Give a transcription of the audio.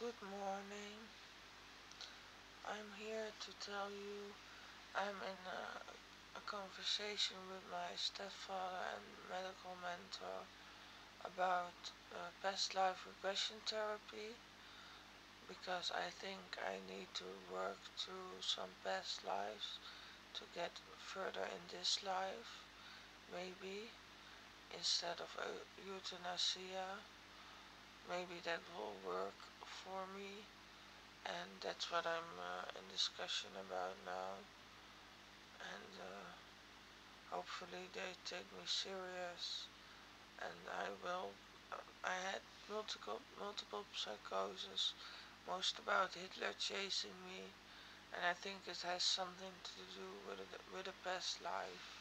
Good morning. I'm here to tell you I'm in a conversation with my stepfather and medical mentor about past life regression therapy because I think I need to work through some past lives to get further in this life, maybe instead of euthanasia. Maybe that will work for me, and that's what I'm in discussion about now. And hopefully they take me serious, and I will. I had multiple psychosis, most about Hitler chasing me, and I think it has something to do with a past life.